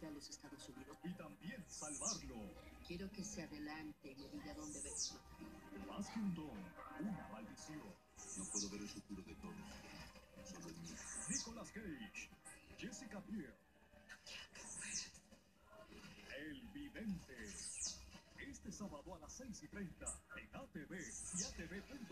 a los Estados Unidos. Y también salvarlo. Quiero que se adelante y me diga dónde va a explotar. Más que un don, una maldición. No puedo ver el futuro de todos, solo el mío. Nicolas Cage, Jessica Biel, El Vidente. Este sábado a las 6:30 en ATV y ATV.com.